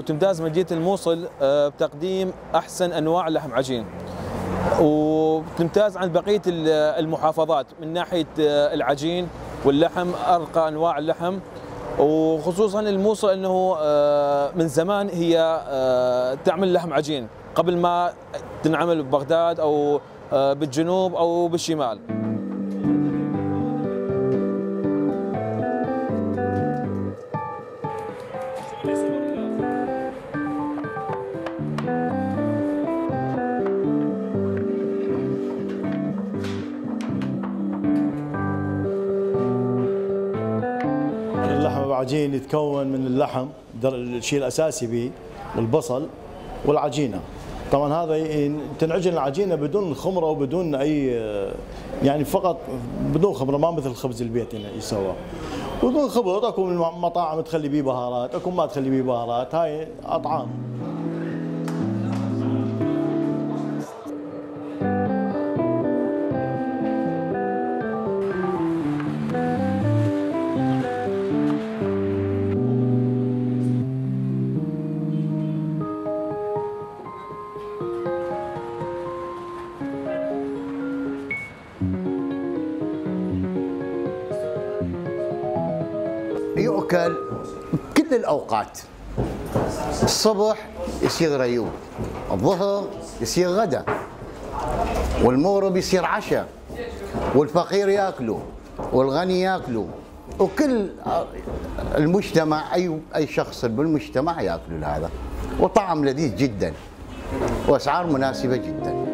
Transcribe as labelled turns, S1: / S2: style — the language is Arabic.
S1: وتمتاز مدينة الموصل بتقديم أحسن أنواع اللحم عجين، وتمتاز عن بقية المحافظات من ناحية العجين واللحم، أرقى أنواع اللحم. وخصوصا الموصل أنه من زمان هي تعمل لحم عجين قبل ما تنعمل ببغداد أو بالجنوب أو بالشمال.
S2: اللحم بعجين يتكون من اللحم، الشيء الاساسي به، والبصل والعجينه. طبعا هذا تنعجن العجينه بدون خمره وبدون اي، يعني فقط بدون خمره، ما مثل خبز البيت هنا يسوى. وبدون خبز، اكو مطاعم تخلي بيه بهارات، اكو ما تخلي بيه بهارات، هاي اطعام.
S3: يؤكل بكل الأوقات. الصبح يصير ريوق، الظهر يصير غدا، والمغرب يصير عشاء، والفقير ياكله والغني ياكله، وكل المجتمع أي شخص بالمجتمع ياكل هذا. وطعم لذيذ جدا وأسعار مناسبة جدا.